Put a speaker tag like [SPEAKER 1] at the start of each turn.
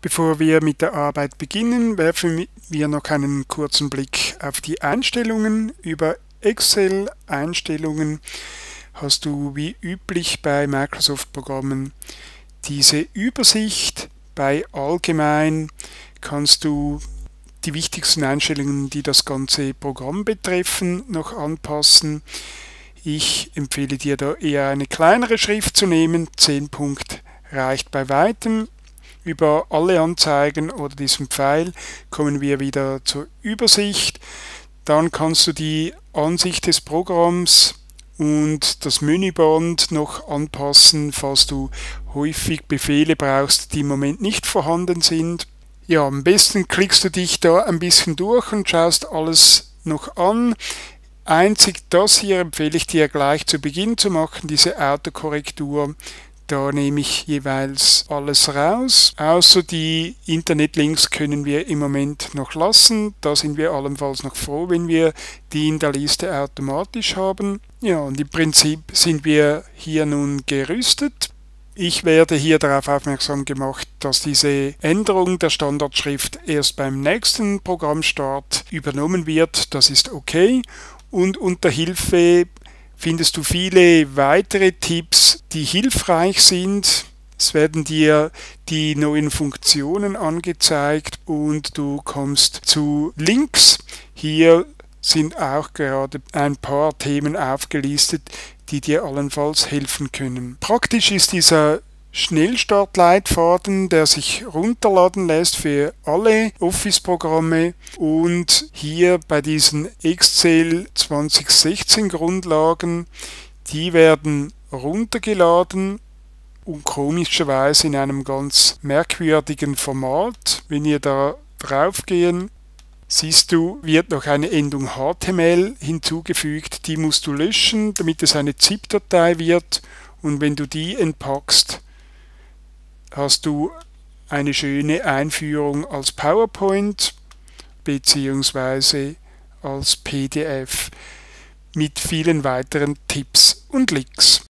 [SPEAKER 1] Bevor wir mit der Arbeit beginnen, werfen wir noch einen kurzen Blick auf die Einstellungen. Über Excel-Einstellungen hast du wie üblich bei Microsoft-Programmen diese Übersicht. Bei Allgemein kannst du die wichtigsten Einstellungen, die das ganze Programm betreffen, noch anpassen. Ich empfehle dir da eher eine kleinere Schrift zu nehmen. 10 Punkt reicht bei weitem. Über alle Anzeigen oder diesem Pfeil kommen wir wieder zur Übersicht. Dann kannst du die Ansicht des Programms und das Menüband noch anpassen, falls du häufig Befehle brauchst, die im Moment nicht vorhanden sind. Ja, am besten klickst du dich da ein bisschen durch und schaust alles noch an. Einzig das hier empfehle ich dir gleich zu Beginn zu machen, diese Autokorrektur. Da nehme ich jeweils alles raus, außer die Internetlinks können wir im Moment noch lassen. Da sind wir allenfalls noch froh, wenn wir die in der Liste automatisch haben. Ja, und im Prinzip sind wir hier nun gerüstet. Ich werde hier darauf aufmerksam gemacht, dass diese Änderung der Standardschrift erst beim nächsten Programmstart übernommen wird. Das ist okay. Und unter Hilfe findest du viele weitere Tipps, die hilfreich sind. Es werden dir die neuen Funktionen angezeigt und du kommst zu Links. Hier sind auch gerade ein paar Themen aufgelistet, die dir allenfalls helfen können. Praktisch ist dieser Schnellstartleitfaden, der sich runterladen lässt für alle Office-Programme, und hier bei diesen Excel 2016 Grundlagen, die werden runtergeladen und komischerweise in einem ganz merkwürdigen Format. Wenn wir da drauf gehen, siehst du, wird noch eine Endung HTML hinzugefügt, die musst du löschen, damit es eine ZIP-Datei wird, und wenn du die entpackst, hast du eine schöne Einführung als PowerPoint bzw. als PDF mit vielen weiteren Tipps und Links.